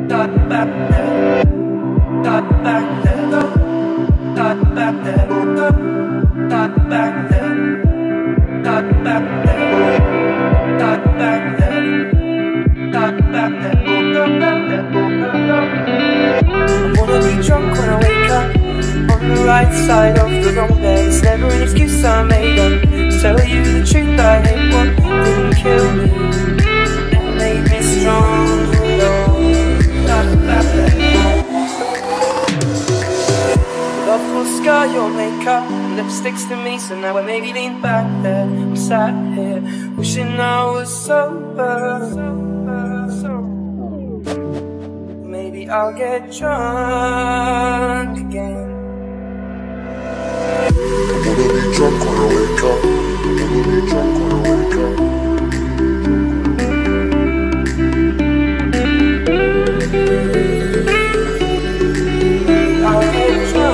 Right side of the wrong bed. It's never an excuse I made up. Tell you the truth, I hate what didn't kill me, never made me strong at all. Love will scar your makeup, lipsticks to me, so now I maybe lean back there. I'm sat here, wishing I was sober. Maybe I'll get drunk again. I'm gonna be drunk when I wake up. I'm gonna be drunk when I wake up. I'll get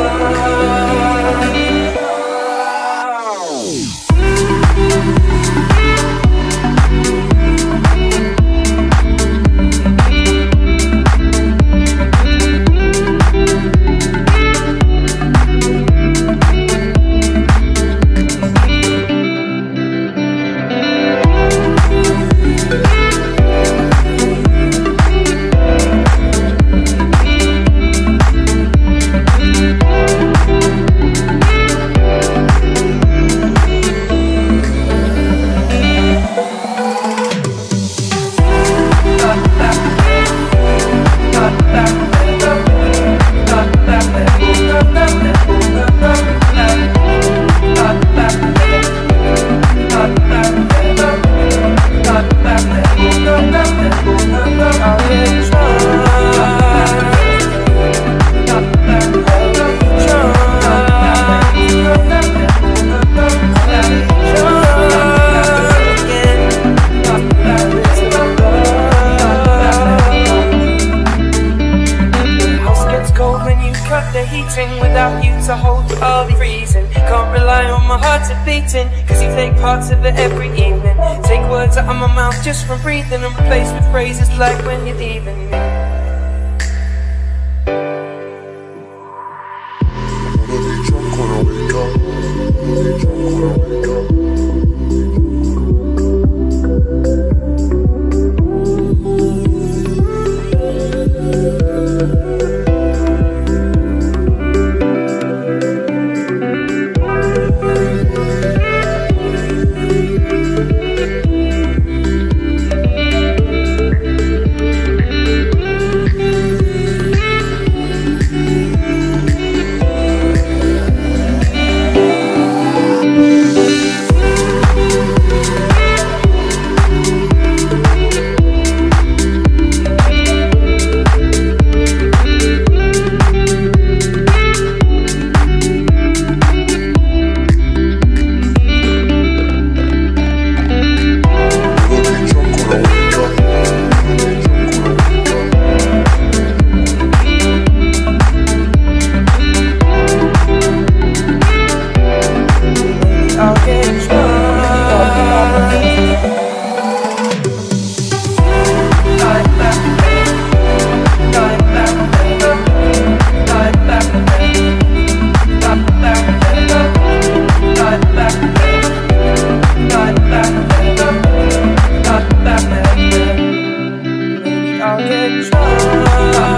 without you to hold, I'll be freezing. Can't rely on my heart to beating, cause you take parts of it every evening. Take words out of my mouth just from breathing and replace with phrases like when you're leaving me. I'm gonna be drunk when I wake up. I'm gonna be drunk when I wake up. I'll get drunk.